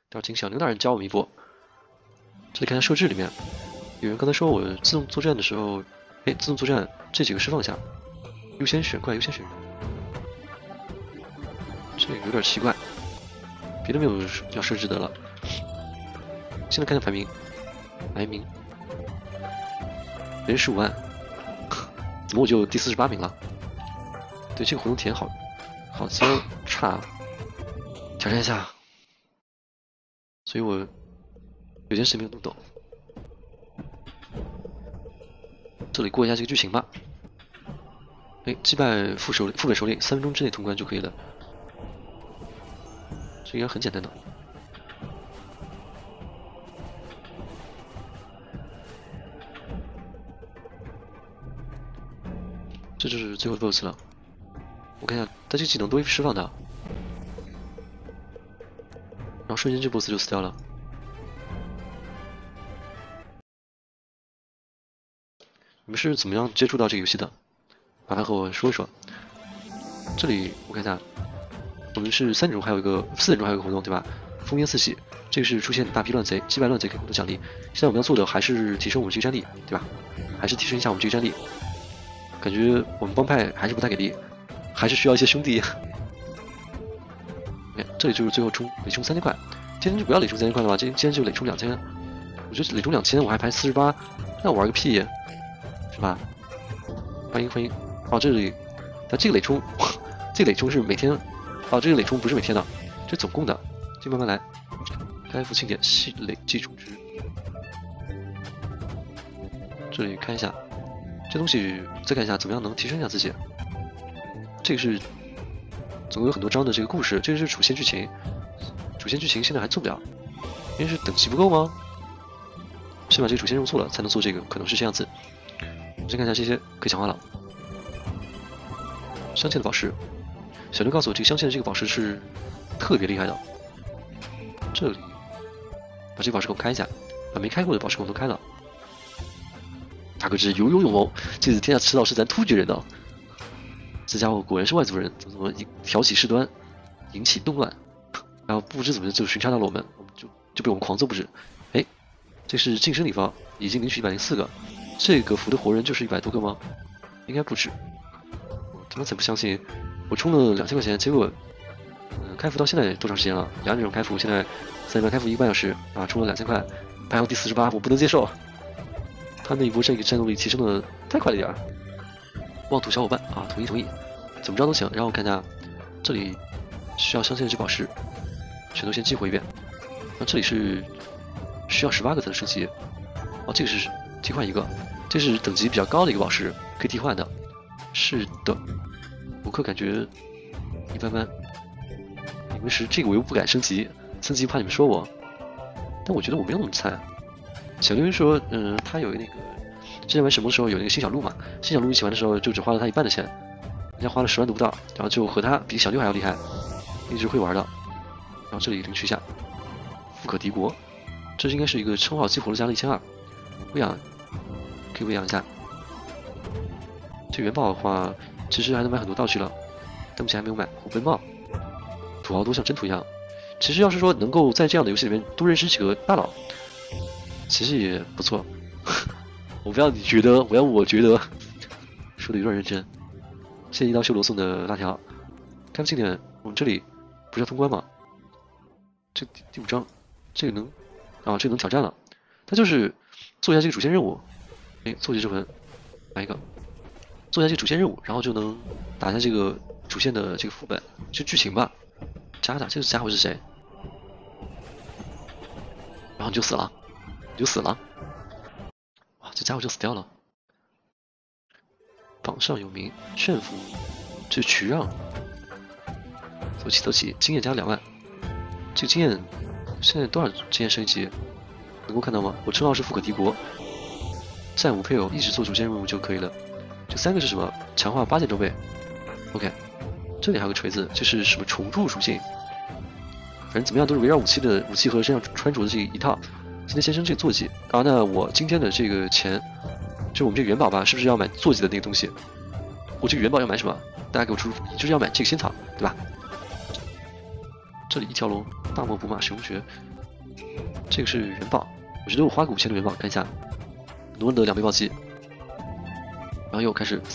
待会请小牛大人教我们一波。这里看一下设置里面，有人刚才说我自动作战的时候，哎，自动作战这几个释放一下，优先选怪，优先选人，这个有点奇怪，别的没有要设置的了。现在看下排名，人15万，怎么我就第48名了？对，这个活动体验好像差，挑战一下。所以我有件事没有弄懂，这里过一下这个剧情吧。哎，击败副本首领，3分钟之内通关就可以了，这应该很简单的。这就是最后的 BOSS 了。我看一下，他这个技能都会释放的，然后瞬间这 BOSS 就死掉了。你们是怎么样接触到这个游戏的？麻烦和我说一说。这里我看一下，我们是4点钟还有一个活动，对吧？烽烟四起，这个是出现大批乱贼，击败乱贼可以获得奖励。现在我们要做的还是提升我们这个战力，对吧？还是提升一下我们这个战力。感觉我们帮派还是不太给力，还是需要一些兄弟。看，这里就是最后累充3000块，今天就不要累充3000块了吧？今天就累充2000，我觉得累充2000我还排48，那我玩个屁，是吧？欢迎！哦，这里，但这个累充，这个累充是每天，哦，这个累充不是每天的，这总共的，就慢慢来。开服庆典系累计充值，这里看一下。这东西再看一下，怎么样能提升一下自己？这个是总共有很多章的这个故事，这个是主线剧情。主线剧情现在还做不了，因为是等级不够吗？先把这个主线任务做了，才能做这个，可能是这样子。我们先看一下这些，可以强化了。镶嵌的宝石，小刘告诉我，这个镶嵌的这个宝石是特别厉害的。这里把这个宝石给我开一下，把没开过的宝石给我都开了。大哥这有勇谋，这次天下迟早是咱突厥人的。这家伙果然是外族人，怎么挑起事端，引起动乱，然后不知怎么就巡查到了我们就被我们狂揍不止。哎，这是晋升礼包，已经领取104个，这个服的活人就是100多个吗？应该不止。我他妈才不相信，我充了2000块钱，结果开服到现在多长时间了？2点钟开服，现在3点半开服1个半小时啊，充了2000块，排到第48，我不能接受。他那一波这个战斗力提升的太快了点儿，妄图小伙伴啊，同意，怎么着都行。然后看一下，这里需要镶嵌的这宝石，全都先激活一遍。那这里是需要18个才能升级，哦，这个是替换一个，这是等级比较高的一个宝石，可以替换的。是的，补课感觉一般般。你们是这个我又不敢升级怕你们说我，但我觉得我没有那么菜。小刘说，他有那个之前玩什么的时候有那个新小鹿嘛，新小鹿一起玩的时候就只花了他1半的钱，人家花了10万都不到，然后就和他比小刘还要厉害，一直会玩的。然后这里领取一下富可敌国，这应该是一个称号激活了加了1200，喂养可以喂养一下。这元宝的话，其实还能买很多道具了，但目前还没有买虎奔帽，土豪多像征途一样。其实要是说能够在这样的游戏里面多认识几个大佬，其实也不错。我不要你觉得，我要我觉得，说的有点认真。谢谢一刀修罗送的辣条。开服庆典，我们这里不是要通关吗？这第5章，这个能啊，这个能挑战了。它就是做一下这个主线任务，哎，错觉之魂，来一个，做一下这个主线任务，然后就能打一下这个主线的这个副本，就剧情吧。渣渣，这个家伙是谁？然后你就死了。哇，这家伙就死掉了。榜上有名，炫富，这是渠让。走起，经验加2万。这个经验现在多少经验升级？能够看到吗？我称号是富可敌国，战无配偶，一直做主线任务就可以了。这3个是什么？强化8件装备。OK， 这里还有个锤子，这是什么重铸属性？反正怎么样都是围绕武器和身上穿着的这一套。今天先生这个坐骑啊，那我今天的这个钱，就我们这个元宝吧，是不是要买坐骑的那个东西？我这个元宝要买什么？大家给我出，就是要买这个仙草，对吧？这里一条龙，大漠不骂使用诀， 这个是元宝，我觉得我花个5000的元宝看一下，能不能得2倍暴击？然后又开始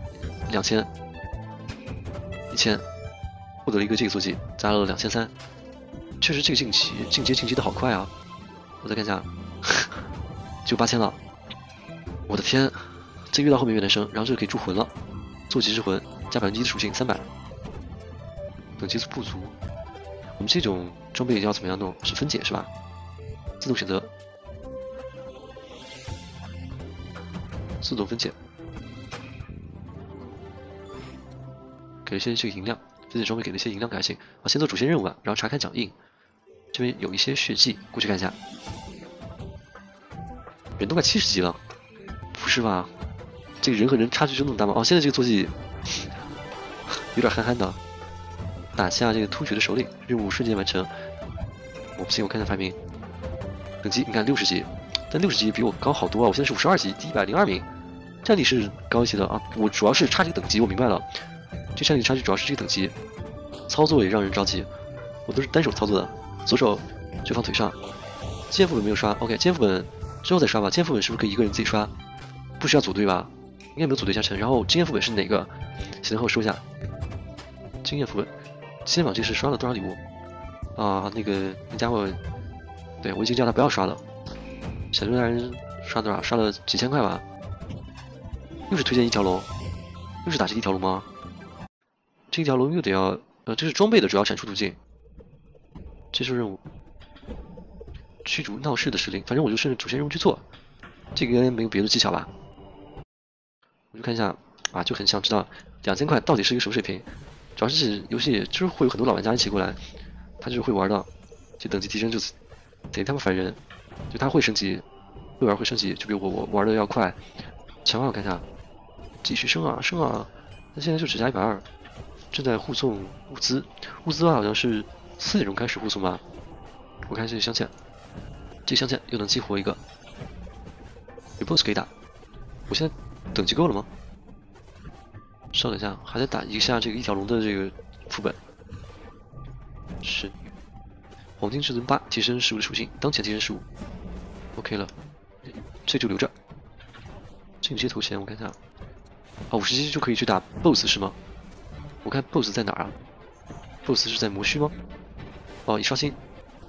3000、2000、1000，获得了一个这个坐骑，加了2300。确实这个进阶的好快啊！我再看一下，就8000了。我的天，这越到后面越难升。然后这个可以铸魂了，坐骑之魂加1%的属性300，等级不足。我们这种装备要怎么样弄？是分解是吧？自动选择，自动分解，给了些这个银量，分解装备给了一些银量，还行。啊，先做主线任务吧，然后查看脚印。这边有一些血迹，过去看一下。人都快70级了，不是吧？这个人和人差距就那么大吗？哦，现在这个坐骑有点憨憨的。打下这个突厥的首领，任务瞬间完成。我不信，我看看排名。等级你看60级，但60级比我高好多啊！我现在是52级，第102名，战力是高一些的啊。我主要是差这个等级，我明白了。这战力差距主要是这个等级，操作也让人着急。我都是单手操作的，左手就放腿上。剑副本没有刷 ，OK， 剑副本之后再刷吧。剑副本是不是可以一个人自己刷？不需要组队吧？应该没有组队加成。然后经验副本是哪个？请和我说一下。经验副本，今天网这是刷了多少礼物？啊，那家伙，对我已经叫他不要刷了。小刘大人刷多少？刷了几千块吧。又是推荐一条龙，又是打这一条龙吗？这一条龙又得要，这是装备的主要产出途径。接受任务，驱逐闹事的使令。反正我就顺着主线任务去做，这个应该没有别的技巧吧？我就看一下啊，就很想知道2000块到底是一个什么水平。主要是游戏就是会有很多老玩家一起过来，他就是会玩的，就等级提升就等于他们烦人，就他会升级，会玩会升级，就比我玩的要快。强化我看一下，继续升啊升啊，那现在就只加120，正在护送物资，物资的话好像是4点钟开始护送吧。我看这个镶嵌，这镶嵌又能激活一个，有 BOSS 可以打。我现在等级够了吗？稍等一下，还得打一下这个一条龙的这个副本。是黄金至尊8，提升15的属性，当前提升15。OK 了，这就留着。进阶头衔我看一下，啊，50级就可以去打 BOSS 是吗？我看 BOSS 在哪儿啊 ？BOSS 是在魔虚吗？哦，已刷新。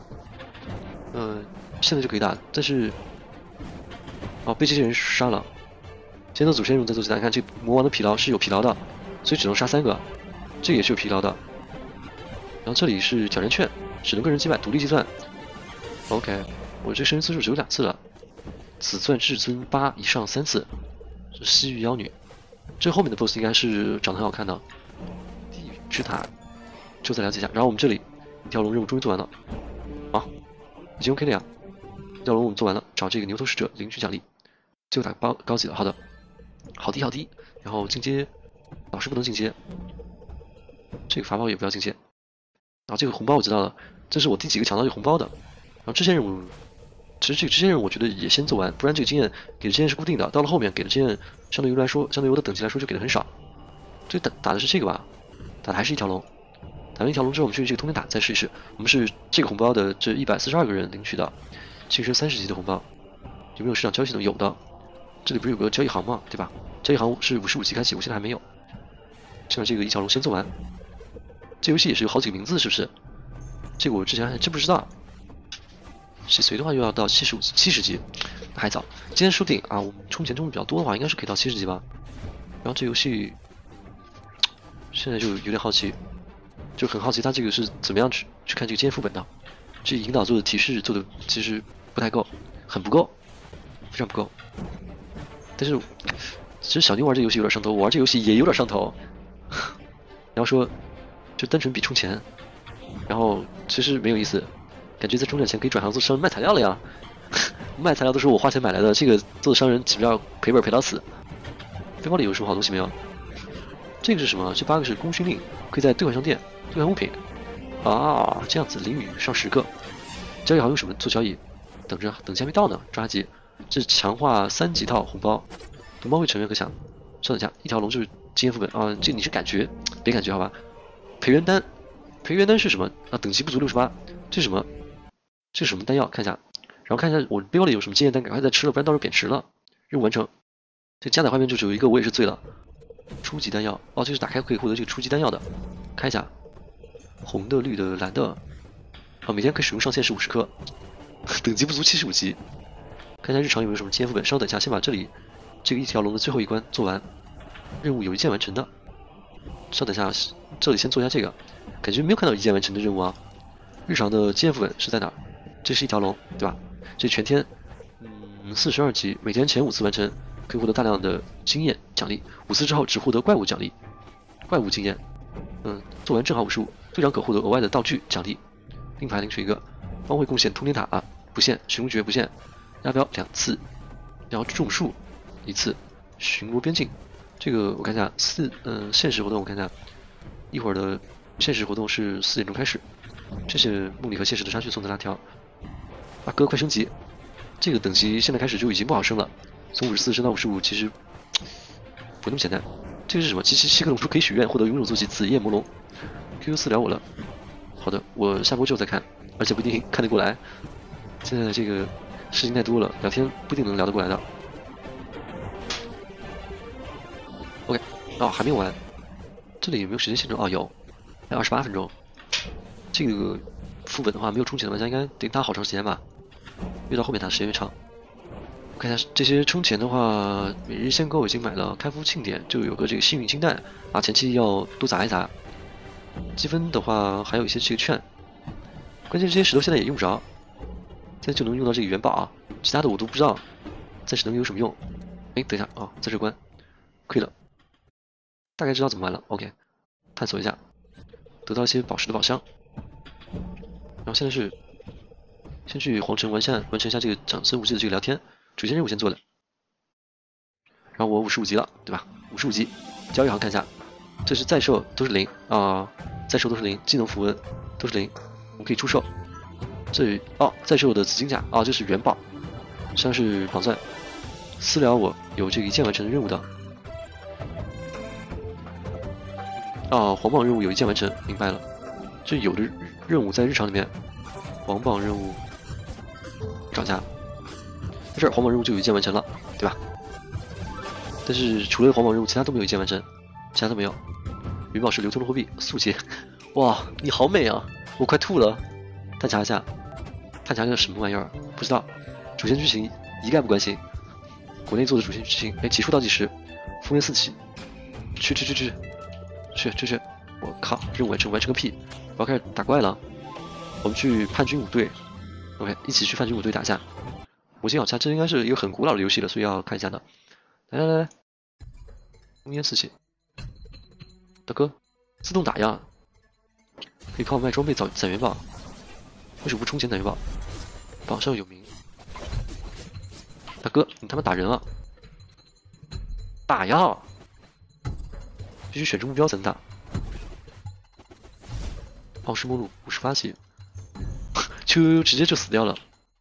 现在就可以打，但是哦，被这些人杀了。先做主线任务再做其他，看这魔王的疲劳是有疲劳的，所以只能杀3个，这个也是有疲劳的。然后这里是挑战券，只能个人击败，独立计算。OK， 我这升级次数只有2次了。紫钻至尊8以上3次，是西域妖女。这后面的 BOSS 应该是长得很好看的。地狱之塔，之后再了解一下。然后我们这里一条龙任务终于做完了，啊，已经 OK 了呀。一条龙我们做完了，找这个牛头使者领取奖励，最后打高级了，好的。好低好低，然后进阶，老师不能进阶，这个法宝也不要进阶。然后这个红包我知道了，这是我第几个抢到这个红包的。然后支线任务，其实这个支线任务我觉得也先做完，不然这个经验给的经验是固定的，到了后面给的经验相对于我的等级来说就给的很少。这个打的是这个吧？打的还是一条龙。打完一条龙之后，我们去这个通天塔再试一试。我们是这个红包的这142个人领取的，晋升30级的红包，有没有市场交易系统？有的。这里不是有个交易行吗？对吧？交易行是55级开启，我现在还没有。现在这个一条龙先做完。这游戏也是有好几个名字，是不是？这个我之前还真不知道。谁随的话又要到70级，那还早。今天说不定啊，我们充钱充的比较多的话，应该是可以到70级吧。然后这游戏现在就有点好奇，就很好奇它这个是怎么样去看这个经验副本的。这引导做的提示做的其实不太够，很不够，非常不够。但是，其实小牛玩这游戏有点上头，我玩这游戏也有点上头。然后说，就单纯比充钱，然后其实没有意思，感觉在充点钱可以转行做商人卖材料了呀。卖材料都是我花钱买来的，这个做的商人岂不要赔本赔到死？背包里有什么好东西没有？这个是什么？这8个是功勋令，可以在兑换商店兑换物品。啊，这样子淋雨上10个。交易行用什么做交易？等着，等级还没到呢，抓紧。这是强化3级套红包，红包会成员可享。稍等一下，一条龙就是经验副本啊，这你是感觉，别感觉好吧？培元丹，培元丹是什么啊？等级不足68，这是什么？ 这是什么弹药？看一下，然后看一下我背包里有什么经验单，赶快再吃了，不然到时候贬值了。任务完成。这加载画面就只有一个，我也是醉了。初级弹药，哦，这是打开可以获得这个初级弹药的。看一下，红的、绿的、蓝的。哦，每天可以使用上限是50颗，等级不足75级。看一下日常有没有什么经验副本，稍等一下，先把这里这个一条龙的最后一关做完。任务有一键完成的，稍等一下，这里先做一下这个，感觉没有看到一键完成的任务啊。日常的经验副本是在哪儿？这是一条龙，对吧？这全天，42级，每天前5次完成，可以获得大量的经验奖励，5次之后只获得怪物奖励，怪物经验。做完正好55，队长可获得额外的道具奖励。令牌领取一个，帮会贡献通天塔不限，巡逻诀不限，压标2次，然后种树1次，巡逻边境。这个我看一下现实活动我看一下，一会儿的现实活动是4点钟开始。这是梦里和现实的差距送的拉条。大哥快升级，这个等级现在开始就已经不好升了，从54升到55其实不那么简单。这个是什么？7颗龙珠可以许愿，获得拥有坐骑紫焰魔龙。QQ4聊我了，好的，我下播之后再看，而且不一定看得过来。现在这个事情太多了，聊天不一定能聊得过来的。OK， 还没有完，这里有没有时间限制？有，还有28分钟。这个副本的话，没有充钱的玩家应该得打好长时间吧，越到后面打时间越长。我看一下这些充钱的话，每日限购已经买了，开服庆典就有个这个幸运金蛋前期要多砸一砸。积分的话还有一些这个券，关键这些石头现在也用不着，现在就能用到这个元宝其他的我都不知道暂时能有什么用。等一下在这关亏了，大概知道怎么玩了。OK， 探索一下，得到一些宝石的宝箱。然后现在是先去皇城完成一下这个长生无忌的这个聊天，主线任务先做的。然后我55级了，对吧？55级，交易行看一下，这是在售都是0在售都是0，技能符文都是0，我们可以出售。这里在售的紫金甲这是元宝，像是宝钻。私聊我有这个一键完成的任务的。黄榜任务有一键完成，明白了。这有的任务在日常里面，黄榜任务涨价，在这儿黄榜任务就有一键完成了，对吧？但是除了黄榜任务，其他都没有一键完成，其他都没有。云宝石流通的货币速捷，哇，你好美啊！我快吐了。探查一下，探查个什么玩意儿？不知道。主线剧情一概不关心。国内做的主线剧情，起初倒计时，烽烟4起，去！我靠，任务完成个屁！我要开始打怪了。我们去叛军5队 ，OK， 一起去叛军5队打架。魔晶好掐，这应该是一个很古老的游戏了，所以要看一下的。来，烽烟4起，大哥，自动打呀！可以靠卖装备攒元宝，为什么不充钱攒元宝？榜上有名。大哥，你他妈打人啊！打呀！必须选出目标才能打。奥斯莫鲁58级，就直接就死掉了。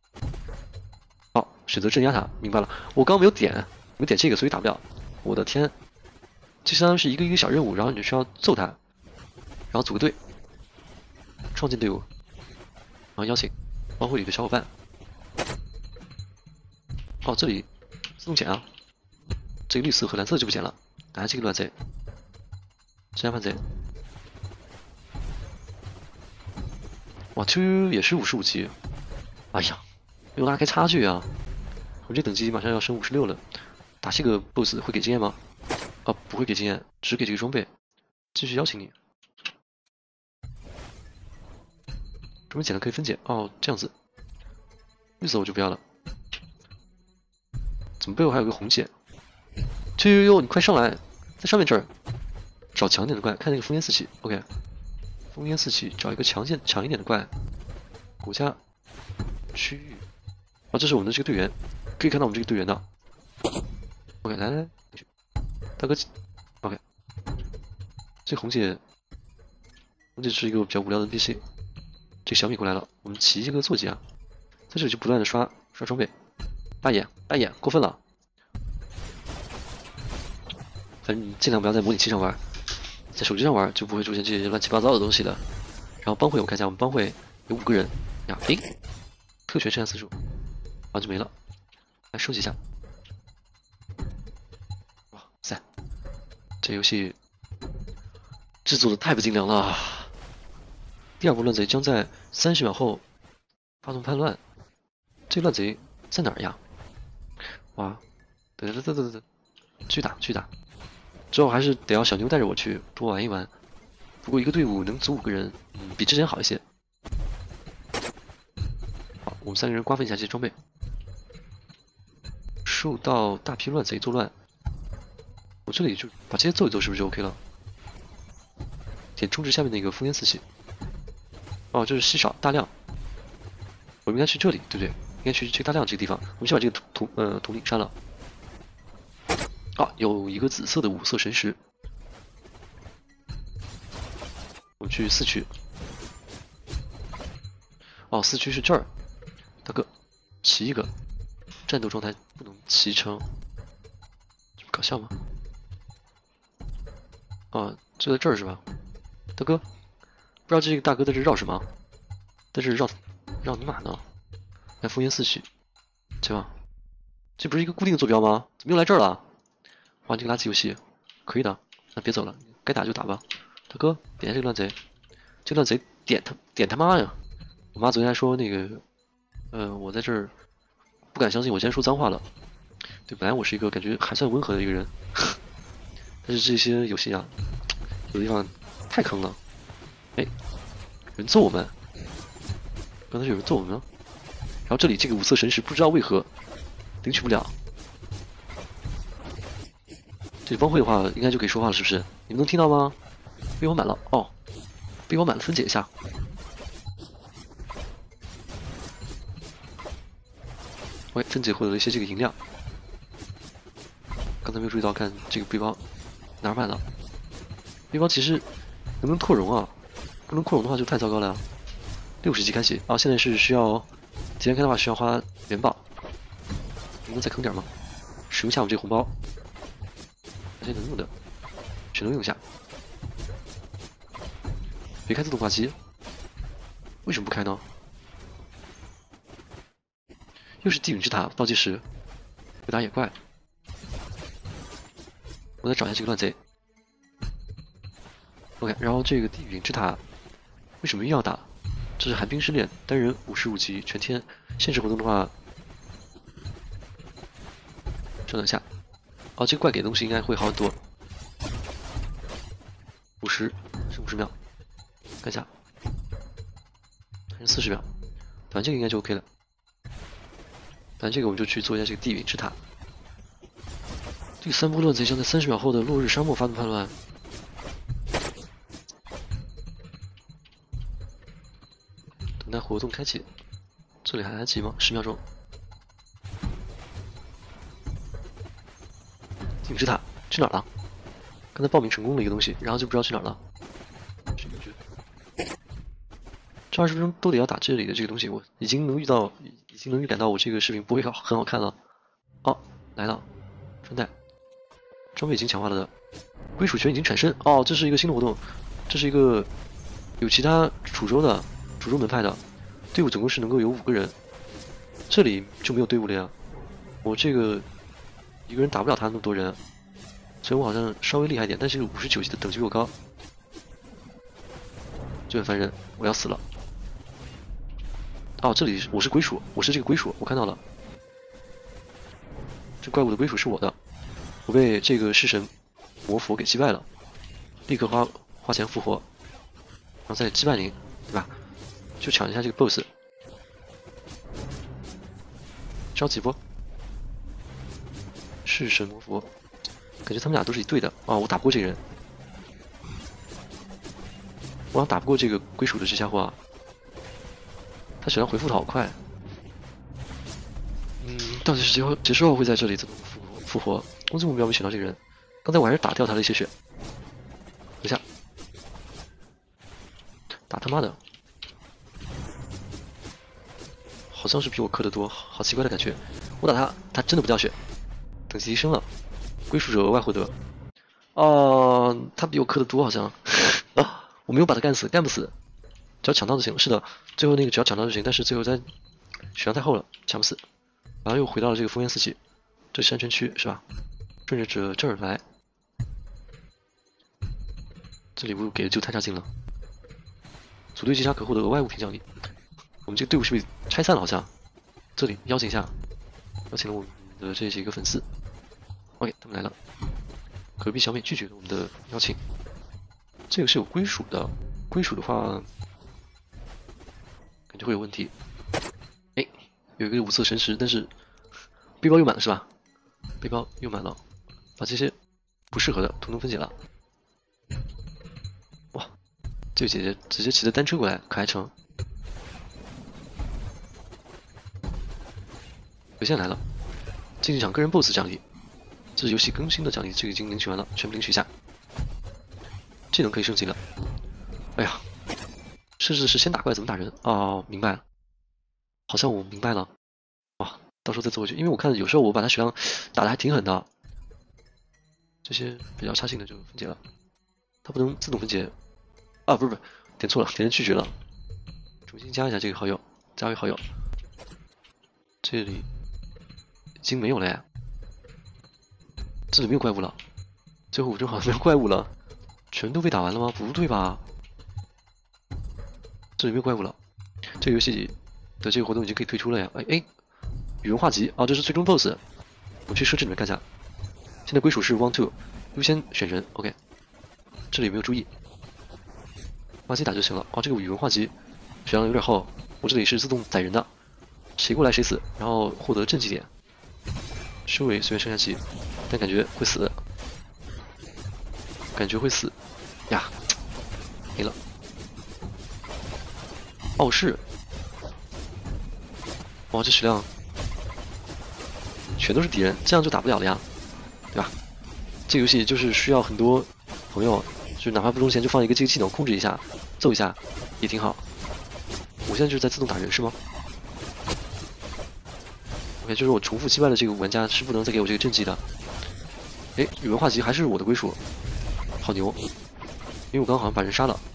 选择镇压塔，明白了。我刚刚没有点这个，所以打不了。我的天，这相当于是一个小任务，然后你需要揍他，然后组个队，创建队伍，然后邀请帮会里的小伙伴。这里自动捡啊，这个绿色和蓝色就不捡了，打下这个乱贼，镇压叛贼。哇，QQ 也是55级，哎呀，没有拉开差距啊！我这等级马上要升56了，打这个 BOSS 会给经验吗？不会给经验，只给这个装备。继续邀请你，装备捡了可以分解这样子。绿色我就不要了。怎么背后还有个红血？呦，你快上来，在上面这儿找强点的怪，看那个烽烟4起 ，OK。烽烟4起，找一个强一点的怪。国家区域，这是我们的这个队员，可以看到我们这个队员的。OK， 来，大哥 ，OK。这红姐是一个比较无聊的 NPC。这个小米过来了，我们骑一个坐骑在这里就不断的刷装备。大爷，过分了！反正尽量不要在模拟器上玩，在手机上玩就不会出现这些乱七八糟的东西了。然后帮会我看一下，我们帮会有5个人呀， 特权剩下45，啊就没了。来收集一下。哇塞，这游戏制作的太不精良了。第二波乱贼将在30秒后发动叛乱。这乱贼在哪儿呀？哇，等，继续打，继续打。之后还是得要小妞带着我去多玩一玩。不过一个队伍能组5个人，比之前好一些。好，我们3个人瓜分一下这些装备。受到大批乱贼作乱，我这里就把这些揍一揍，是不是就 OK 了？点中指下面那个烽烟四起。哦，这是稀少大量。我们应该去这里，对不对？应该去大量这个地方。我们先把这个统领删了。啊，有一个紫色的5色神石。我们去4区。哦，4区是这儿。大哥，骑一个。战斗状态不能骑乘，这么搞笑吗？啊，就在这儿是吧？大哥，不知道这个大哥在这绕什么？在这绕你妈呢？来烽烟四起，对吧？这不是一个固定的坐标吗？怎么又来这儿了？哇，这个垃圾游戏，可以的，那别走了，该打就打吧。大哥，点这个乱贼，这个乱贼点他妈呀！我妈昨天还说那个，我在这儿。不敢相信我竟然说脏话了。对，本来我是一个感觉还算温和的一个人，但是这些游戏啊，有的地方太坑了。哎，有人揍我们，刚才有人揍我们，然后这里这个5色神石不知道为何领取不了。这里帮会的话应该就可以说话了，是不是？你们能听到吗？被我满了哦，被我满了，分解一下。喂，分解获得了一些这个银量。刚才没有注意到，看这个背包哪儿买了？背包其实能不能扩容啊？不能扩容的话就太糟糕了呀。60级开启啊！现在是需要提前开的话需要花元宝。能再坑点吗？使用一下我们这个红包，这些能用的全都用一下。别开自动化机，为什么不开呢？又是地陨之塔倒计时，会打野怪。我再找一下这个乱贼。OK， 然后这个地陨之塔为什么又要打？这是寒冰失恋，单人55级全天。现实活动的话，稍等一下。哦，这个怪给的东西应该会好很多。50是50秒，看一下，还是40秒。打完这个应该就 OK 了。反正这个我们就去做一下这个地陨之塔。这个3波乱贼将在30秒后的落日沙漠发动叛乱。等待活动开启，这里还来得及吗？10秒钟。地陨之塔去哪儿了？刚才报名成功了一个东西，然后就不知道去哪儿了。这20分钟都得要打这里的这个东西，我已经能预感到我这个视频不会很好看了。哦，来了，穿戴，装备已经强化了的，归属权已经产生。哦，这是一个新的活动，这是一个有其他楚州门派的队伍，总共是能够有5个人，这里就没有队伍了呀。我这个一个人打不了他那么多人，所以我好像稍微厉害一点，但是59级的等级比我高，就很烦人，我要死了。哦，这里我是归属，我是这个归属，我看到了，这怪物的归属是我的，我被这个弑神魔佛给击败了，立刻花钱复活，然后再击败您，对吧？就抢一下这个 BOSS， 着急不？弑神魔佛，感觉他们俩都是一对的啊！我打不过这个人，我好像打不过这个归属的这家伙啊。他血量回复的好快，到底是结束后会在这里自动复活？攻击目标没选到这个人，刚才我还是打掉他的一些血。等一下，打他妈的，好像是比我氪的多，好奇怪的感觉。我打他，他真的不掉血，等级提升了，归属者额外获得。他比我氪的多，好像啊，我没有把他干死，干不死。只要抢到就行了。是的，最后那个只要抢到就行，但是最后再血量太厚了，抢不死。然后又回到了这个烽烟四起，这是安全区是吧？顺着这儿来，这里不给的就太差劲了。组队击杀可获得额外物品奖励。我们这个队伍是被拆散了，好像。这里邀请一下，邀请了我们的这几个粉丝。OK， 他们来了。隔壁小美拒绝了我们的邀请。这个是有归属的，归属的话，感觉会有问题。哎，有一个五色神石，但是背包又满了是吧？背包又满了，把这些不适合的统统分解了。哇，这个姐姐直接骑着单车过来，可还成？回线来了，竞技场个人 BOSS 奖励，这是游戏更新的奖励，这个已经领取完了，全部领取一下。技能可以升级了。哎呀，设置是先打怪怎么打人哦，明白了，好像我明白了。哇，到时候再做回去，因为我看有时候我把他血量打的还挺狠的，这些比较差劲的就分解了，它不能自动分解啊，不是，点错了，点成拒绝了，重新加一下这个好友，加为好友，这里。已经没有了呀，这里没有怪物了，最后5正好没有怪物了，全都被打完了吗？不对吧？这里没有怪物了，这个游戏的这个活动已经可以退出了呀。哎，语文化集啊，这是最终 BOSS， 我去设置里面看一下。现在归属是 One Two， 优先选人 ，OK。这里没有注意，化机打就行了。哦，这个语文化集血量有点厚，我这里是自动宰人的，谁过来谁死，然后获得正绩点。收尾随便升下去，但感觉会死，感觉会死呀，没了。傲视，哇，这血量全都是敌人，这样就打不了了呀，对吧？这个游戏就是需要很多朋友，就哪怕不中钱就放一个这个技能控制一下，揍一下也挺好。我现在就是在自动打人是吗？ OK， 就是我重复击败的这个玩家是不能再给我这个正绩的。哎，语文化集还是我的归属，好牛！因为我刚刚好像把人杀了。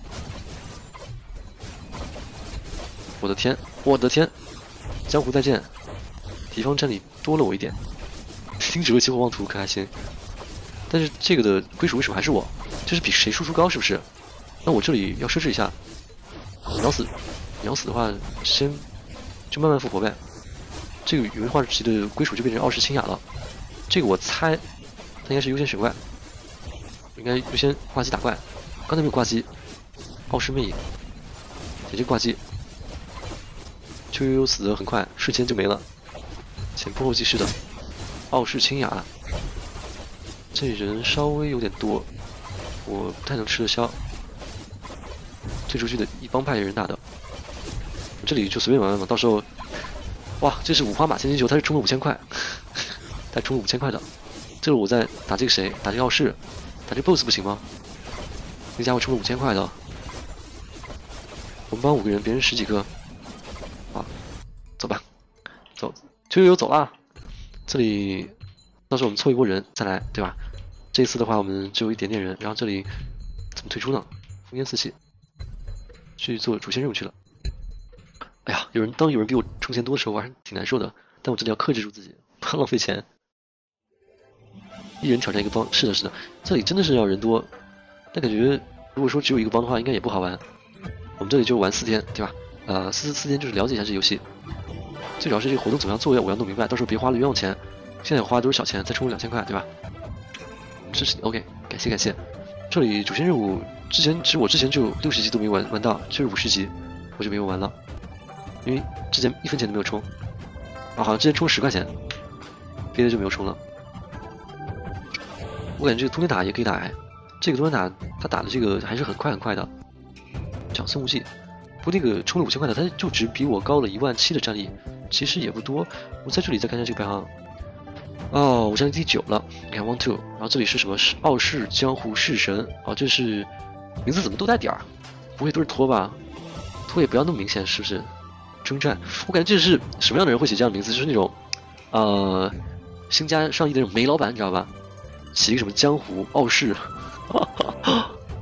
我的天，我的天！江湖再见，敌方战力多了我一点。听指挥起火妄图可还行，但是这个的归属为什么还是我？这是比谁输出高是不是？那我这里要设置一下，秒死，秒死的话先就慢慢复活呗。 这个语文化集的归属就变成傲视清雅了，这个我猜他应该是优先选怪，应该优先挂机打怪。刚才没有挂机，傲视魅影，点这个挂机，秋悠悠死得很快，瞬间就没了，前仆后继式的，傲视清雅。这人稍微有点多，我不太能吃得消。退出去的一帮派人打的，我这里就随便玩玩吧，到时候。 哇，这是五花马千金球，他是充了5000块，他充了5000块的。这是我在打这个谁？打这个傲视，打这个 BOSS 不行吗？那家伙充了5000块的。我们班5个人，别人10几个。啊，走吧，走，秋悠悠走啦。这里到时候我们凑一波人再来，对吧？这次的话我们只有一点点人，然后这里怎么退出呢？烽烟四起，去做主线任务去了。 哎呀，当有人比我充钱多的时候，我还是挺难受的。但我这里要克制住自己，不要浪费钱。一人挑战一个帮，是的，是的，这里真的是要人多。但感觉如果说只有一个帮的话，应该也不好玩。我们这里就玩4天，对吧？4天就是了解一下这游戏。最主要是这个活动怎么样做，我要弄明白，到时候别花了冤枉钱。现在花的都是小钱，再充2000块，对吧？支持你 ，OK， 感谢感谢。这里主线任务其实我之前就60级都没玩到，就是50级我就没有玩了。 因为之前1分钱都没有充，啊，好像之前充了10块钱，别的就没有充了。我感觉这个通天塔也可以打哎，这个通天塔他打的这个还是很快的。讲孙无忌，不过那个充了5000块的，他就只比我高了17000的战力，其实也不多。我在这里再看一下这个排行，哦，我战力第9了。你看 One Two， 然后这里是什么？是傲视江湖式神，哦，这是名字怎么都带点儿？不会都是托吧？托也不要那么明显，是不是？ 征战，我感觉这是什么样的人会写这样的名字？就是那种，身家上亿的那种煤老板，你知道吧？起一个什么江湖傲视，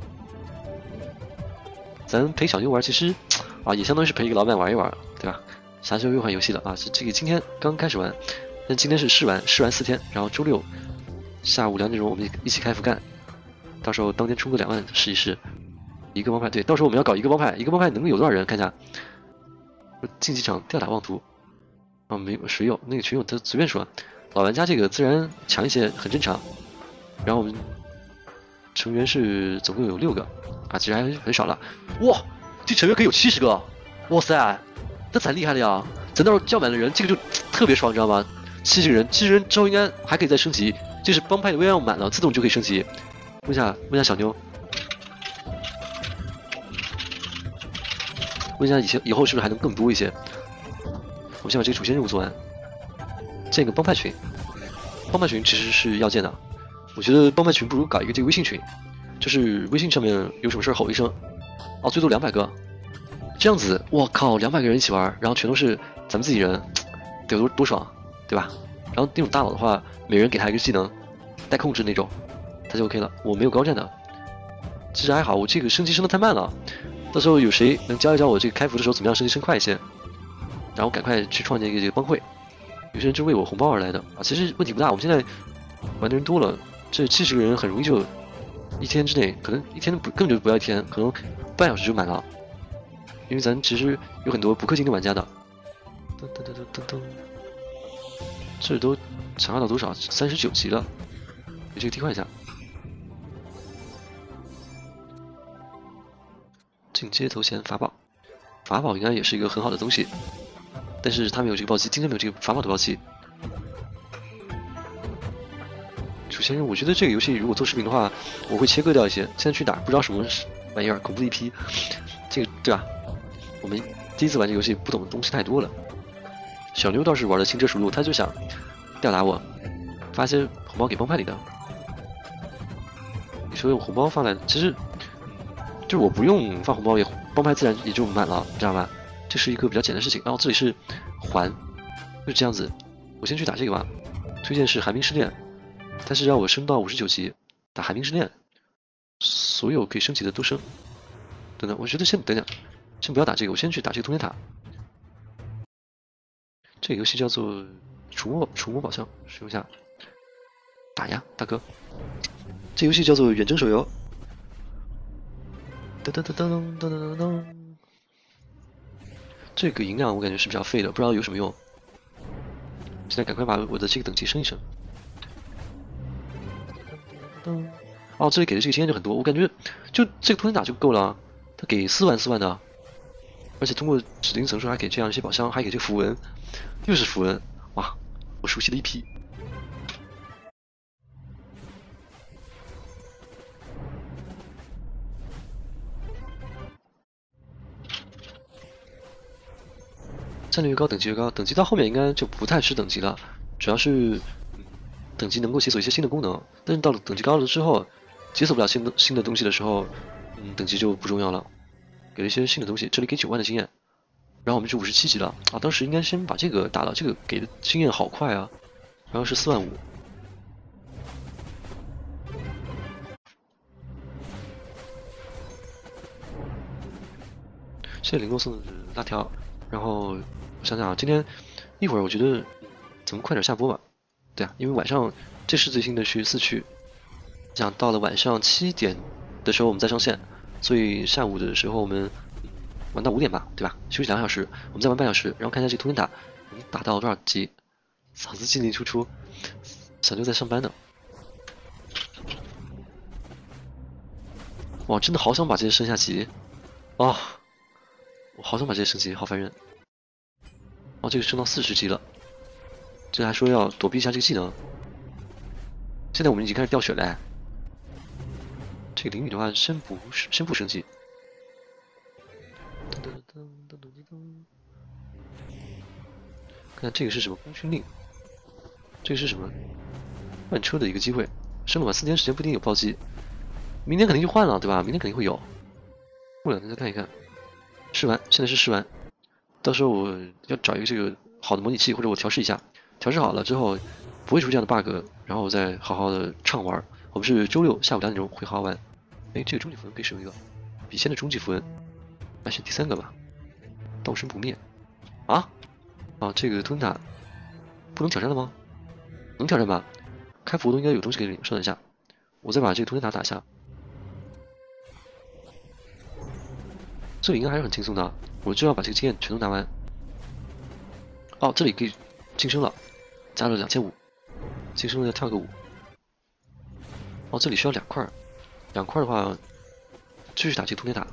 咱陪小妞玩，其实啊也相当于是陪一个老板玩一玩，对吧？ 啥时候又换游戏了啊？是这个今天刚开始玩，但今天是试玩4天，然后周六下午2点钟我们一起开服干，到时候当天充个2万试一试。一个帮派对，到时候我们要搞一个帮派，一个帮派能有多少人？看一下，竞技场吊打妄图啊，没有谁有那个群友他随便说，老玩家这个自然强一些很正常。然后我们成员是总共有6个啊，其实还很少了。哇，这成员可以有70个，哇塞，那咱厉害了呀！咱到时候叫满了人，这个就特别爽，知道吗？70个人之后应该还可以再升级，就是帮派的威量满了，自动就可以升级。问一下小妞。问一下以后是不是还能更多一些？我们先把这个主线任务做完。建个帮派群，帮派群其实是要建的。我觉得帮派群不如搞一个这个微信群，就是微信上面有什么事吼一声，哦，最多200个，这样子，我靠，200个人一起玩，然后全都是咱们自己人，得有多爽，对吧？然后那种大佬的话，每人给他一个技能，带控制那种，他就 OK 了。我没有高战的，其实还好，我这个升级升的太慢了。到时候有谁能教一教我这个开服的时候怎么样升级升快一些，然后赶快去创建一个这个帮会。有些人就为我红包而来的啊，其实问题不大。我们现在玩的人多了，这70个人很容易就1天之内，可能1天根本就不要1天，可能半小时就满了。因为咱其实有很多不氪金的玩家的。噔噔噔噔噔噔，这都强化到多少？39级了，给这个替换一下。进阶头衔法宝，法宝应该也是一个很好的东西，但是他没有这个暴击，今天没有这个法宝的暴击。主线任务，我觉得这个游戏如果做视频的话，我会切割掉一些。现在去打不知道什么玩意儿，恐怖一批，这个对吧？我们第一次玩这个游戏，不懂的东西太多了。小妞倒是玩的轻车熟路，他就想吊打我，发些红包给帮派里的。你说用红包放在，其实。就是我不用发红包，帮派自然也就满了，你知道吧？这是一个比较简单的事情。然后这里是环，就是这样子。我先去打这个吧，推荐是寒冰试炼，它是让我升到59级，打寒冰试炼，所有可以升级的都升。等等，我觉得先等等，先不要打这个，我先去打这个通天塔。这个游戏叫做除魔宝箱，使用一下。打呀，大哥！这游戏叫做远征手游。噔噔噔噔噔噔噔，这个银两我感觉是比较废的，不知道有什么用。现在赶快把我的这个等级升一升。哦，这里给的这个经验就很多，我感觉就这个通天塔就够了，他给4万的，而且通过指定层数还给这样一些宝箱，还给这个符文，又是符文，哇，我熟悉的一批。战略越高，等级越高，等级到后面应该就不太吃等级了，主要是等级能够解锁一些新的功能。但是到了等级高了之后，解锁不了新的东西的时候，等级就不重要了。给了一些新的东西，这里给9万的经验，然后我们是57级了啊！当时应该先把这个打了，这个给的经验好快啊，然后是4万5。谢谢林洛送的辣条，然后我想想啊，今天一会儿我觉得咱们快点下播吧。对啊，因为晚上这是最新的4区，想到了晚上7点的时候我们再上线，所以下午的时候我们玩到5点吧，对吧？休息2小时，我们再玩半小时，然后看一下这个通天塔能打到多少级。嫂子进进出出，小妞在上班呢。哇，真的好想把这些升下级啊！我好想把这些升级，好烦人。哦，这个升到40级了，这还说要躲避一下这个技能。现在我们已经开始掉血了。这个淋雨的话，先不升级。噔噔噔噔噔噔噔。看看这个是什么功勋令？这个是什么？换车的一个机会，升了吧？4天时间不一定有暴击，明天肯定就换了，对吧？明天肯定会有。过2天再看一看。试完，现在是试完，到时候我要找一个这个好的模拟器，或者我调试一下，调试好了之后不会出这样的 bug， 然后我再好好的畅玩。我们是周六下午2点钟会好好玩。哎，这个终极符文可以使用一个，笔仙的终极符文，来选第3个吧，道生不灭。啊， 啊，这个通塔不能挑战了吗？能挑战吧？开服都应该有东西给你，稍等一下，我再把这个通天塔打下。这里应该还是很轻松的，我就要把这个经验全都拿完。哦，这里可以晋升了，加了2500，晋升了要跳个5。哦，这里需要2块，2块的话，继续打这个通天塔。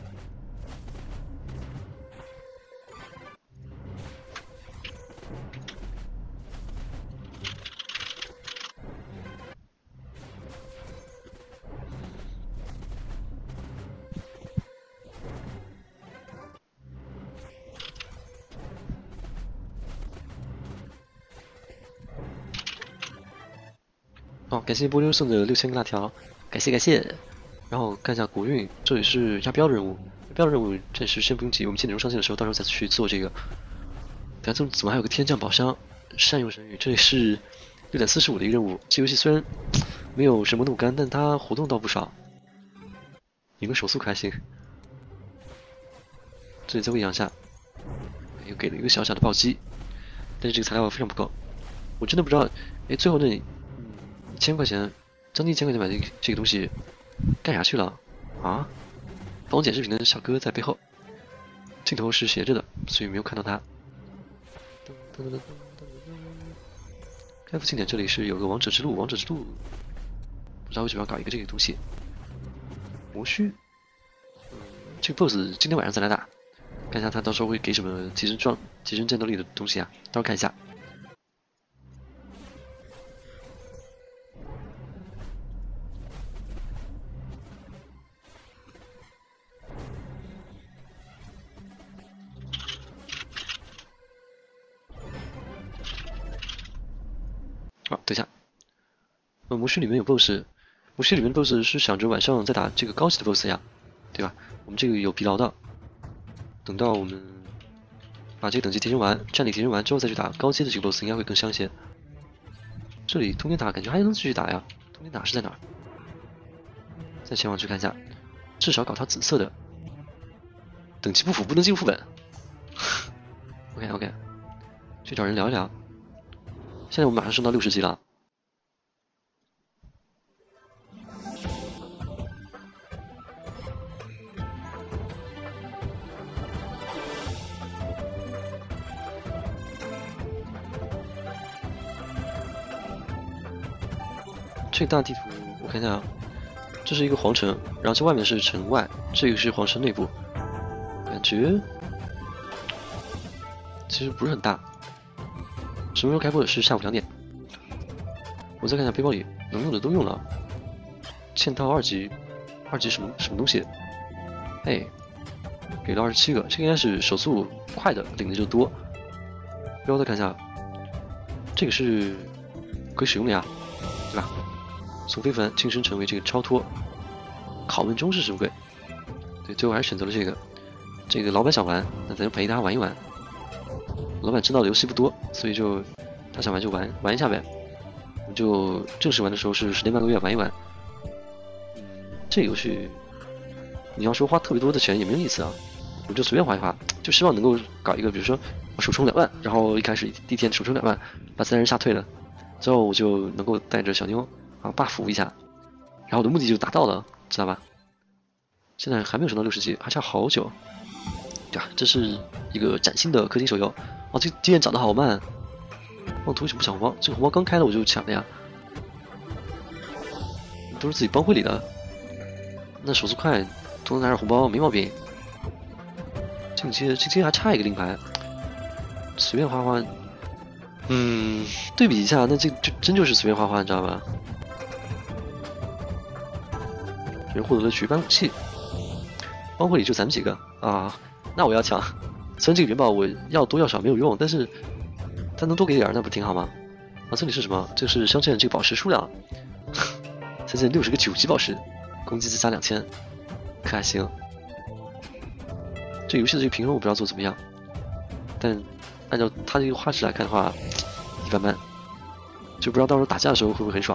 哦，感谢波溜送的6000个辣条，感谢感谢。然后看一下国运，这里是压标的任务，压标的任务暂时先不用急，我们7点钟上线的时候，到时候再去做这个。等下怎么还有个天降宝箱，善用神谕，这里是6.45的一个任务。这游戏虽然没有什么怒肝，但它活动倒不少。赢个手速可还行。这里再喂养下，又给了一个小小的暴击，但是这个材料非常不够，我真的不知道，哎，最后那1000块钱，将近1000块钱买这个东西干啥去了啊？帮我剪视频的小哥在背后，镜头是斜着的，所以没有看到他。开服庆典这里是有个王者之路，王者之路不知道为什么要搞一个这个东西。魔须，这个 BOSS 今天晚上再来打，看一下他到时候会给什么提升战斗力的东西啊？到时候看一下。啊，等一下，魔区里面有 BOSS， 魔区里面的 BOSS 是想着晚上再打这个高级的 BOSS 呀，对吧？我们这个有疲劳的，等到我们把这个等级提升完，战力提升完之后再去打高阶的这个 BOSS 应该会更香一些。这里通天塔感觉还能继续打呀，通天塔是在哪儿？再前往去看一下，至少搞套紫色的，等级不符不能进副本。OK， 去找人聊一聊。现在我们马上升到60级了。这个大地图我看一下啊，这是一个皇城，然后这外面是城外，这个是皇城内部，感觉其实不是很大。什么时候开播的是下午2点。我再看一下背包里能用的都用了。嵌套2级什么东西？哎，给了27个，这个应该是手速快的，领的就多。背包再看一下，这个是可以使用的呀，对吧？从非凡晋升成为这个超脱。拷问中是什么鬼？对，最后还是选择了这个。这个老板想玩，那咱就陪他玩一玩。老板知道的游戏不多，所以就他想玩就玩一下呗。我们就正式玩的时候是10年半个月玩一玩。这个游戏你要说花特别多的钱也没有意思啊，我就随便花一花，就希望能够搞一个，比如说我首充2万，然后一开始第一天首充2万，把3人吓退了，之后我就能够带着小妞啊 buff 一下，然后我的目的就达到了，知道吧？现在还没有升到60级，还差好久，对吧？这是一个崭新的氪金手游。哦，这经验涨得好慢。我图什么小红包？这个红包刚开了我就抢了呀，都是自己帮会里的。那手速快，都能拿着红包没毛病。这期还差一个令牌，随便花花。对比一下，那这真就是随便花花，你知道吧？人获得了举办武器，帮会里就咱们几个啊，那我要抢。虽然这个元宝我要多要少没有用，但是它能多给点儿，那不挺好吗？啊，这里是什么？这是镶嵌这个宝石数量，3060个9级宝石，攻击再加2000，可还行。这游戏的这个评论我不知道做怎么样，但按照它这个画质来看的话，一般般，就不知道到时候打架的时候会不会很爽。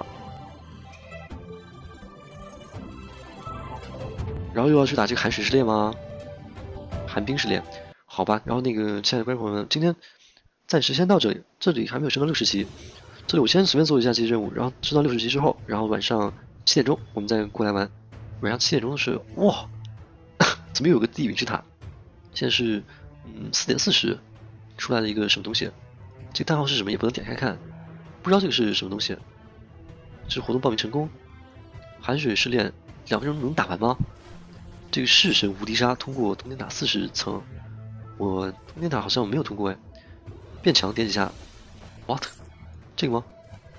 然后又要去打这个寒水试炼吗？寒冰试炼。好吧，然后那个亲爱的观众朋友们，今天暂时先到这里，这里还没有升到60级。这里我先随便做一下这些任务，然后升到60级之后，然后晚上7点钟我们再过来玩。晚上7点钟的时候，哇，怎么有个地陨之塔？现在是4点40，出来了一个什么东西？这个代号是什么也不能点开看，不知道这个是什么东西。这是活动报名成功，寒水试炼2分钟能打完吗？这个弑神无敌杀通过通天塔40层，我通天塔好像没有通过哎。变强点几下 ，what？ 这个吗？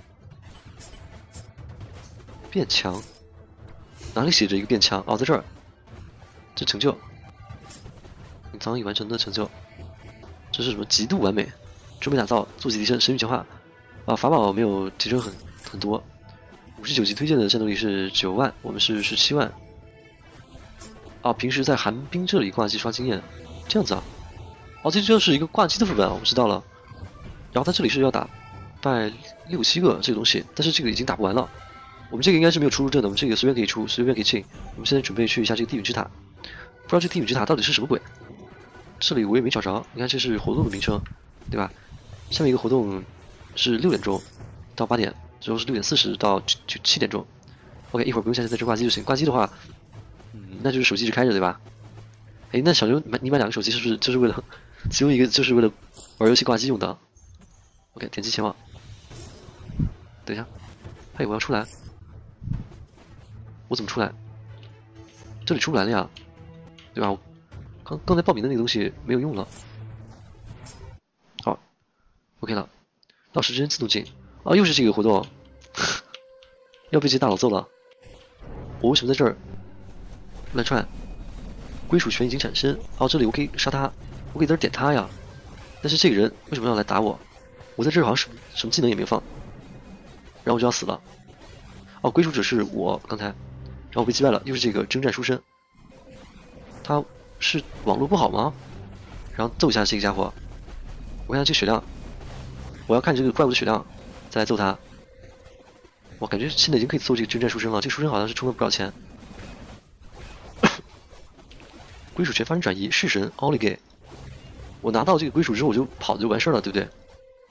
变强，哪里写着一个变强？哦，在这儿，这成就，隐藏已完成的成就，这是什么？极度完美，准备打造，坐骑提升，神域强化。啊，法宝没有提升很多。59级推荐的战斗力是9万，我们是17万。啊，平时在寒冰这里挂机刷经验，这样子啊。哦，这就是一个挂机的副本啊，我知道了。然后他这里是要打大概6、7个这个东西，但是这个已经打不完了。我们这个应该是没有出入证的，我们这个随便可以出，随便可以进。我们现在准备去一下这个地陨之塔，不知道这地陨之塔到底是什么鬼。这里我也没找着，你看这是活动的名称，对吧？下面一个活动是6点钟到8点，之后是6点40到7点钟。OK， 一会儿不用下线，在这挂机就行。挂机的话，那就是手机一直开着，对吧？哎，那小刘，你买2个手机是不是就是为了，其中一个就是为了玩游戏挂机用的 ？OK， 点击前往。等一下，嘿，我要出来，我怎么出来？这里出不来了呀，对吧？刚才报名的那个东西没有用了。好 ，OK 了，到时间自动进。啊，又是这个活动，要被这大佬揍了。我为什么在这儿？乱串。归属权已经产生。哦，这里我可以杀他，我可以在这点他呀。但是这个人为什么要来打我？我在这儿好像什么技能也没有放，然后我就要死了。哦，归属者是我刚才，然后我被击败了，又是这个征战书生。他是网络不好吗？然后揍一下这个家伙，我看下这个血量，我要看这个怪物的血量，再来揍他。我感觉现在已经可以揍这个征战书生了，这个书生好像是充了不少钱。归属权发生转移，弑神奥利给。我拿到这个归属之后，我就跑就完事儿了，对不对？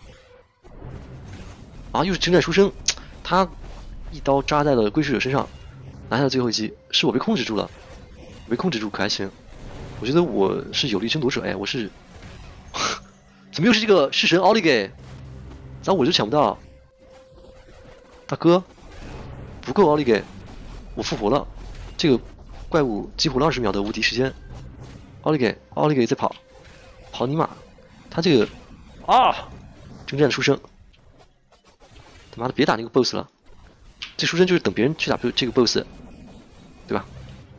啊，又是征战书生，他一刀扎在了归属者身上，拿下了最后一击，是我被控制住了，被控制住可还行。我觉得我是有力争夺者，哎，我是，怎么又是这个弑神奥利给？咋我就抢不到？大哥，不够奥利给，我复活了，这个怪物激活了20秒的无敌时间。奥利给在跑尼玛！他这个啊，征战书生，他妈的别打那个 BOSS 了，这书生就是等别人去打这个 BOSS， 对吧？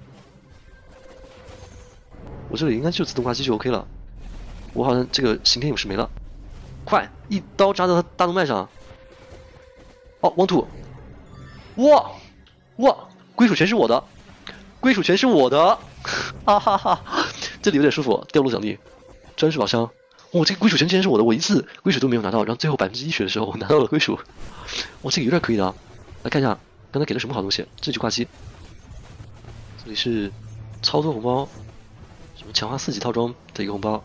我这里应该就自动挂机就 OK 了。我好像这个刑天勇士没了，快一刀扎到他大动脉上。哦，汪兔，哇，归属权是我的，归属权是我的，哈哈哈。这里有点舒服，掉落奖励，专属宝箱。哇，这个归属权竟然是我的，我一次归属都没有拿到，然后最后1%血的时候，我拿到了归属。哇，这个有点可以的啊。来看一下，刚才给了什么好东西？这就挂机。这里是操作红包，什么强化4级套装的一个红包。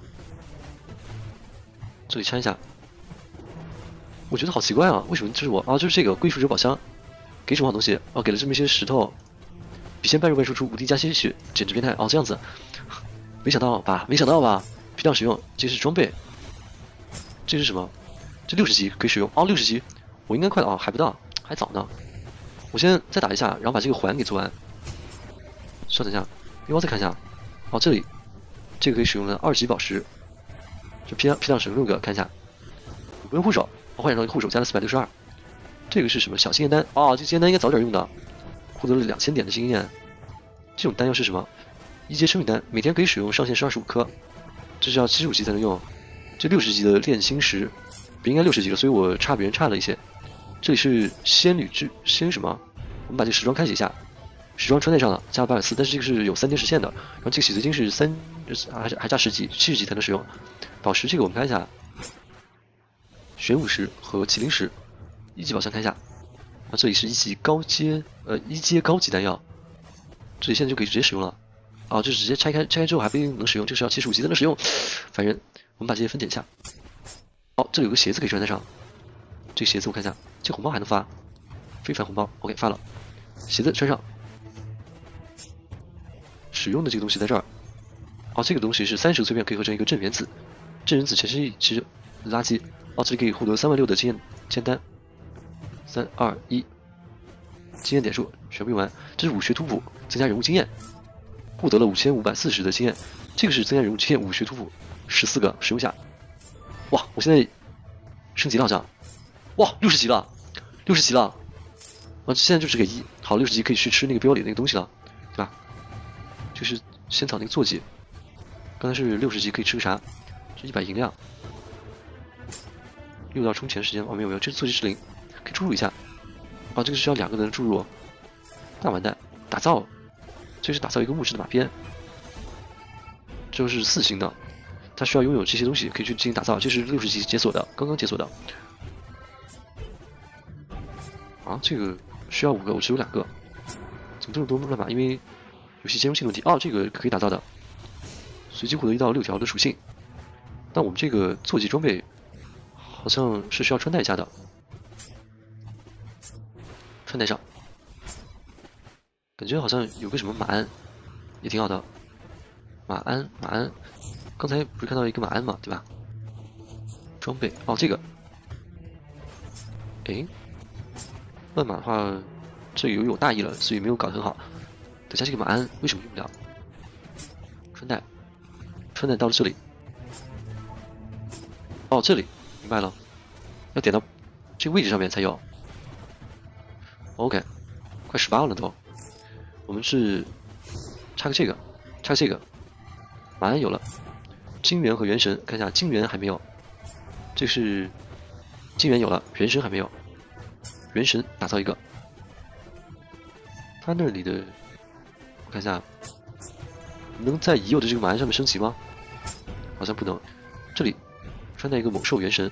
这里拆一下，我觉得好奇怪啊，为什么就是我啊？就是这个归属者宝箱，给什么好东西？哦，给了这么一些石头。笔仙半入半输出，无敌加些血，简直变态！哦，这样子。没想到吧？批量使用，这是装备。这是什么？这60级可以使用哦，60级，我应该快了啊，还不到，还早呢。我先再打一下，然后把这个环给做完。稍等一下，我再看一下。哦，这里这个可以使用的2级宝石，这批量使用6个，看一下。不用护手，换成一个护手加了462。这个是什么？小经验丹哦，这经验丹应该早点用的，获得了2000点的经验。这种丹药是什么？1阶生命丹，每天可以使用，上限是25颗，这是要75级才能用。这60级的炼心石，不应该60级了，所以我差别人差了一些。这里是仙女之仙什么？我们把这个时装开启一下，时装穿戴上了，加了840，但是这个是有3天实现的。然后这个洗髓晶是还差10级，70级才能使用。宝石这个我们看一下，玄武石和麒麟石，1级宝箱看一下。啊，这里是1阶高级丹药，这里现在就可以直接使用了。啊，就直接拆开之后还不一定能使用，就是要75级才能使用。反正我们把这些分点一下。 哦，这里有个鞋子可以穿戴上。这个鞋子我看一下，这个红包还能发，非凡红包 ，OK 发了。鞋子穿上。使用的这个东西在这儿。哦，这个东西是30个碎片可以合成一个正原子，正原子全是其实垃圾。哦，这里可以获得36000的经验单。3、2、1，经验点数全部用完。这是武学突破，增加人物经验，获得了5540的经验。这个是增加人物经验武学突破14个，使用下。哇，我现在升级了好像。哇，60级了，60级了。啊，现在就只给1。好，60级可以去吃那个标里那个东西了，对吧？就是仙草那个坐骑。刚才是60级可以吃个啥？是100银两。又到充钱时间哦，没有，这是坐骑之灵，可以注入一下。啊，这个需要2个人注入。大完蛋，打造，这是打造一个木质的马鞭。这是4星的，它需要拥有这些东西可以去进行打造。这是60级解锁的，刚刚解锁的。啊，这个需要5个，我只有2个，怎么这么多乱码？因为游戏兼容性问题。哦，这个可以打造的，随机获得1到6条的属性。但我们这个坐骑装备好像是需要穿戴一下的，穿戴上。感觉好像有个什么马鞍，也挺好的。马鞍，刚才不是看到一个马鞍嘛，对吧？装备，哦，这个，诶，乱码的话，这有大意了，所以没有搞得很好。等下这个马鞍为什么用不了？穿戴到了这里。哦，这里，明白了，要点到这个位置上面才有。OK， 快18了都。我们是插个这个，马鞍有了，金元和元神，看一下金元还没有，这是金元有了，元神还没有，元神打造一个。他那里的我看一下，能在已有的这个马鞍上面升级吗？好像不能。这里穿戴一个猛兽元神，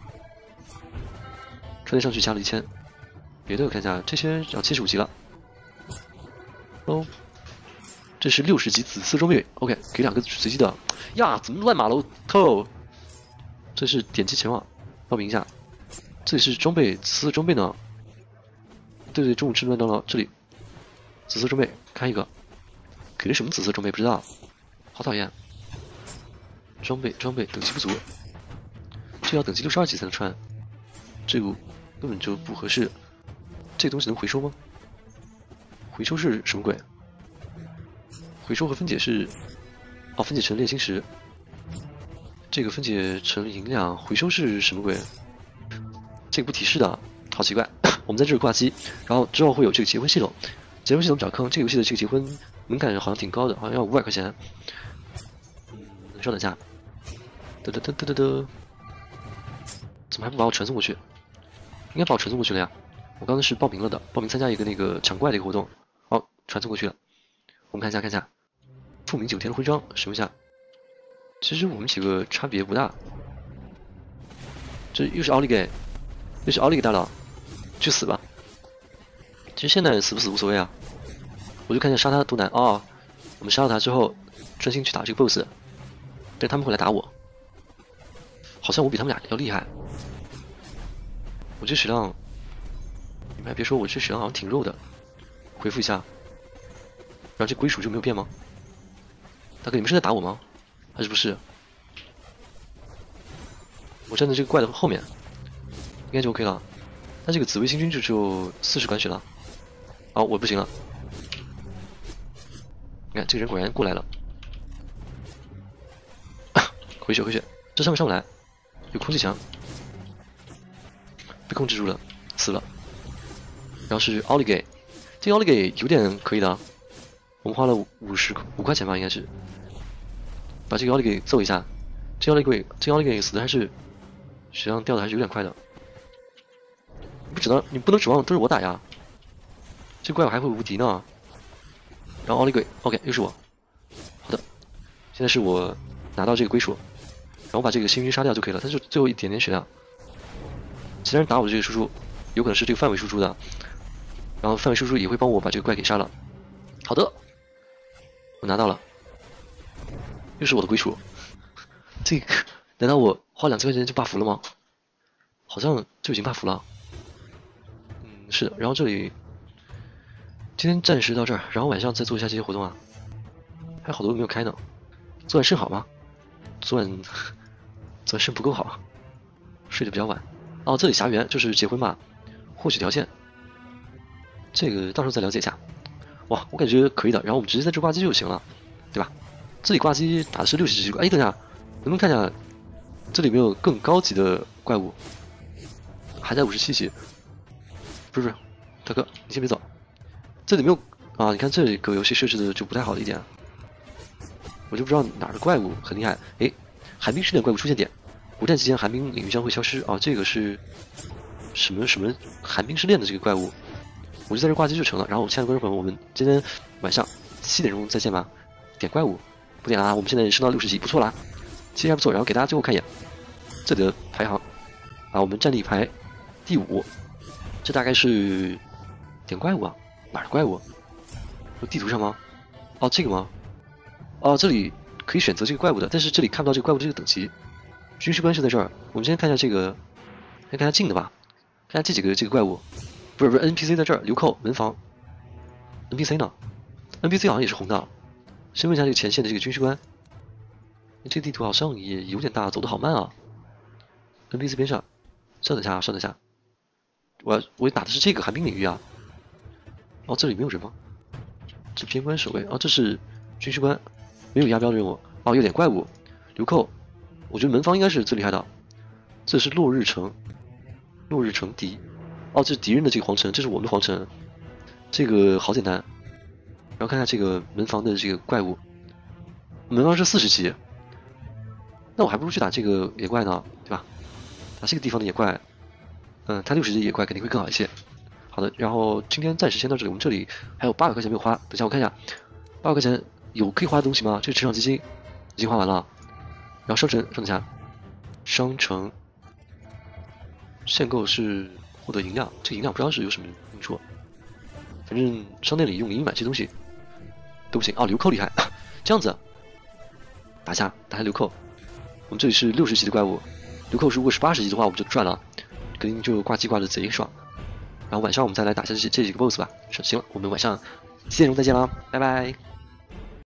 穿戴上去加了1000。别的我看一下，这些要75级了。哦，这是60级紫色装备 ，OK， 给2个随机的呀，怎么乱码了？透，这是点击前往，报名一下。这里是装备，紫色装备呢？对，中午吃麦当劳，这里紫色装备开一个，给了什么紫色装备不知道，好讨厌。装备等级不足，这要等级62级才能穿，这个根本就不合适。这东西能回收吗？回收是什么鬼？回收和分解是，哦，分解成炼心石。这个分解成银两，回收是什么鬼？这个不提示的，好奇怪。我们在这儿挂机，然后之后会有这个结婚系统，结婚系统找坑。这个游戏的这个结婚门槛好像挺高的，好像要500块钱。稍等一下，怎么还不把我传送过去？应该把我传送过去了呀。我刚才是报名了的，报名参加一个那个抢怪的一个活动。好，传送过去了。我们看一下，著名9天的徽章使用一下。其实我们几个差别不大。这又是奥利给大佬，去死吧！其实现在死不死无所谓啊，我就看见杀他多难哦。我们杀了他之后，专心去打这个 BOSS， 但他们会来打我。好像我比他们俩要厉害。我这血量，你们还别说，我这血量好像挺肉的。回复一下，然后这归属就没有变吗？大哥，你们是在打我吗？还是不是？我站在这个怪的后面，应该就 OK 了。但这个紫薇星君就只有40管血了。好，我不行了。你看，这个人果然过来了。回血，这上不来，有空气墙，被控制住了，死了。然后是奥利给，这个奥利给有点可以的，我们花了5块钱吧，应该是，把这个奥利给揍一下。这个奥利给死的还是血量掉的还是有点快的。你不能指望都是我打呀，这怪物还会无敌呢。然后奥利给 ，OK， 又是我。好的，现在是我拿到这个归属，然后把这个星君杀掉就可以了，他就最后一点点血量。其他人打我的这个输出，有可能是这个范围输出的，然后范围输出也会帮我把这个怪给杀了。好的，我拿到了，又是我的归属。这个难道我花2000块钱就 buff 了吗？好像就已经 buff 了。是的。然后这里今天暂时到这儿，然后晚上再做一下这些活动啊。还有好多没有开呢。昨晚肾好吗？昨晚肾不够好，睡得比较晚。哦，这里霞园就是结婚嘛，获取条件，这个到时候再了解一下。哇，我感觉可以的。然后我们直接在这挂机就行了，对吧？这里挂机打的是60级，哎，等一下，能不能看一下这里有没有更高级的怪物？还在57级，不是，大哥，你先别走。这里没有啊？你看这个游戏设置的就不太好的一点，我就不知道哪儿的怪物很厉害。哎，寒冰试炼怪物出现点，古战期间寒冰领域将会消失啊。这个是什么寒冰试炼的这个怪物？我就在这挂机就成了。然后，亲爱的观众朋友们，我们今天晚上7点钟再见吧。点怪物，不点了啊！我们现在升到60级，不错啦，其实还不错。然后给大家最后看一眼这里的排行啊，我们战力排第5，这大概是点怪物啊，哪儿的怪物？地图上吗？哦，这个吗？哦，这里可以选择这个怪物的，但是这里看不到这个怪物的这个等级。军事官是在这儿，我们先看一下这个，先看一下近的吧，看一下这几个这个怪物。不是 NPC 在这儿，流寇门房 NPC 呢 ？NPC 好像也是红的。先问一下这个前线的这个军事官，这个地图好像也有点大，走得好慢啊。NPC 边上，稍等一下，稍等一下，我打的是这个寒冰领域啊。哦，这里没有人吗？这边关守卫啊，这是军事官，没有押镖的任务。哦，有点怪物，流寇，我觉得门房应该是最厉害的。这是落日城，落日城敌。哦，这是敌人的这个皇城，这是我们的皇城，这个好简单。然后看看这个门房的这个怪物，门房是40级，那我还不如去打这个野怪呢，对吧？打这个地方的野怪，他60级野怪肯定会更好一些。好的，然后今天暂时先到这里，我们这里还有800块钱没有花，等一下我看一下，800块钱有可以花的东西吗？这个成长基金已经花完了，然后商城，稍等一下，商城限购是获得银两，这个银两不知道是有什么用处，反正商店里用银买这些东西都不行。哦，流寇厉害，这样子打下流寇，我们这里是60级的怪物，流寇如果是80级的话，我们就赚了，肯定就挂机挂的贼爽。然后晚上我们再来打下这几个 BOSS 吧。行了，我们晚上7点钟再见啦，拜拜。